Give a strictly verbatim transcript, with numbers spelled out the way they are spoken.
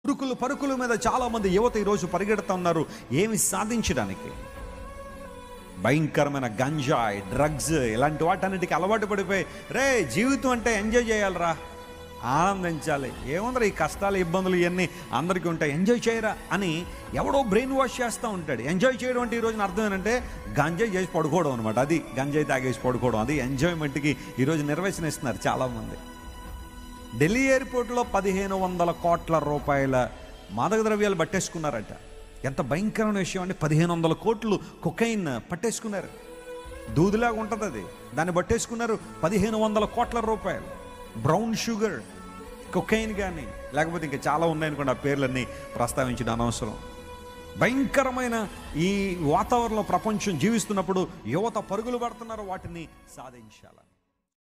పరుకులు పరుకుల మీద చాలామంది యువత ఈరోజు పరిగెడుతూ ఉన్నారు ఏమి సాధించడానికి. భయంకరమైన గంజాయి, డ్రగ్స్ ఇలాంటి వాటన్నిటికీ అలవాటు పడిపోయి, రే జీవితం అంటే ఎంజాయ్ చేయాలరా, ఆనందించాలి, ఏముందరా ఈ కష్టాలు ఇబ్బందులు ఇవన్నీ అందరికీ ఉంటాయి, ఎంజాయ్ చేయరా అని ఎవడో బ్రెయిన్ వాష్ చేస్తూ ఉంటాడు. ఎంజాయ్ చేయడం అంటే ఈరోజు అర్థం ఏంటంటే గంజాయి చేసి పడుకోవడం అనమాట. అది గంజాయి తాగేసి పడుకోవడం, అది ఎంజాయ్మెంట్కి ఈరోజు నిర్వచనిస్తున్నారు చాలామంది. ఢిల్లీ ఎయిర్పోర్ట్లో పదిహేను వందల కోట్ల రూపాయల మాదక ద్రవ్యాలు పట్టేసుకున్నారట. ఎంత భయంకరమైన విషయం అంటే పదిహేను వందల కోట్లు కొకైన్ పట్టేసుకున్నారు. దూదిలాగా ఉంటుంది అది, దాన్ని పట్టేసుకున్నారు. పదిహేను వందల కోట్ల రూపాయలు బ్రౌన్ షుగర్, కొకైన్ కానీ లేకపోతే ఇంకా చాలా ఉన్నాయనుకోండి, ఆ పేర్లన్నీ ప్రస్తావించడం అనవసరం. భయంకరమైన ఈ వాతావరణంలో ప్రపంచం జీవిస్తున్నప్పుడు యువత పరుగులు పడుతున్నారు వాటిని సాధించాలి.